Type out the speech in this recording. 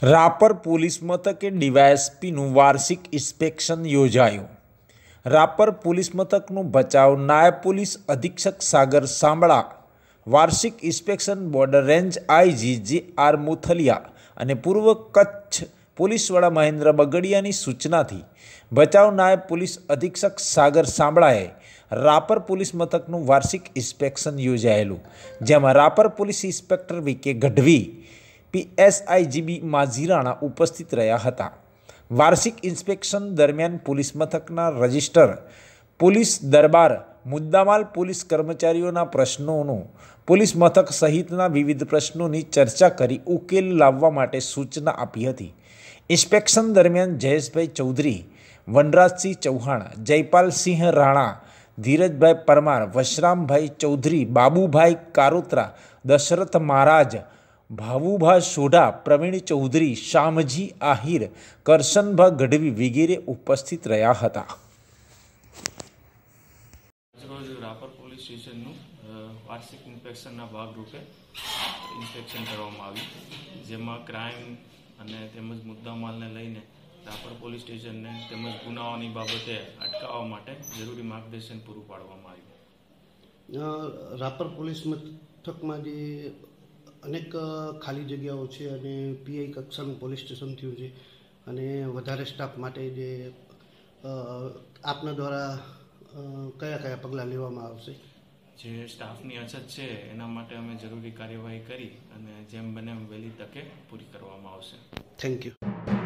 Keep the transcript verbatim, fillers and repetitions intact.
Rapar police મથકે ડીવાયએસપીનું વાર્ષિક inspection યોજાયું. રાપર પોલીસ મથકનું ભચાઉ નાયબ પોલીસ અધિક્ષક સાગર સાંબળા વાર્ષિક inspection border range IG J R Muthaliya અને પૂર્વ કચ્છ પોલીસ વડા મહેન્દ્ર બગડિયાની સૂચનાથી ભચાઉ નાયબ પોલીસ અધિક્ષક સાગર સાંબળાએ રાપર પોલીસ મથકનું વાર્ષિક ઇન્સ્પેક્શન યોજાયેલું, જેમાં રાપર પોલીસ ઇન્સ્પેક્ટર વી કે ગઢવી, પીએસઆઈજીબી માઝીરાણા ઉપસ્થિત રહ્યા હતા. વાર્ષિક ઇન્સ્પેક્શન દરમિયાન પોલીસ મથકના રજિસ્ટર, પોલીસ દરબાર, મુદ્દામાલ પોલીસ કર્મચારીઓના પ્રશ્નોનું પોલીસ મથક સહિતના વિવિધ પ્રશ્નોની ચર્ચા કરી ઉકેલ લાવવા માટે સૂચના આપી હતી. ઇન્સ્પેક્શન દરમિયાન જયેશભાઈ ચૌધરી, વનરાજસિંહ ચૌહાણ, જયપાલસિંહ રાણા, ધીરજભાઈ પરમાર, વશરામભાઈ ચૌધરી, બાબુભાઈ કારોત્રા, દશરથ મહારાજ, ભાવુભા સોઢા, પ્રવીણ ચૌધરી, શામજી આહિર, કરશનભા ગઢવી વગેરે ઉપસ્થિત રહ્યા હતા. રોજ રાપર પોલીસ સ્ટેશનનું વાર્ષિક ઇન્સ્પેક્શનના ભાગરૂપે ઇન્સ્પેક્શન કરવામાં આવ્યું, જેમાં ક્રાઇમ અને તેમજ મુદ્દામાલને લઈને રાપર પોલીસ સ્ટેશનને તેમજ ગુનાઓની બાબતે અટકાવવા માટે જરૂરી માર્ગદર્શન પૂરું પાડવામાં આવ્યું. રાપર પોલીસ મથકમાં જે અનેક ખાલી જગ્યાઓ છે અને પીઆઈ કક્ષાનું પોલીસ સ્ટેશન થયું છે અને વધારે સ્ટાફ માટે જે આપના દ્વારા કયા કયા પગલાં લેવામાં આવશે? જે સ્ટાફની અછત છે એના માટે અમે જરૂરી કાર્યવાહી કરી અને જેમ બને એમ વહેલી તકે પૂરી કરવામાં આવશે. Thank you.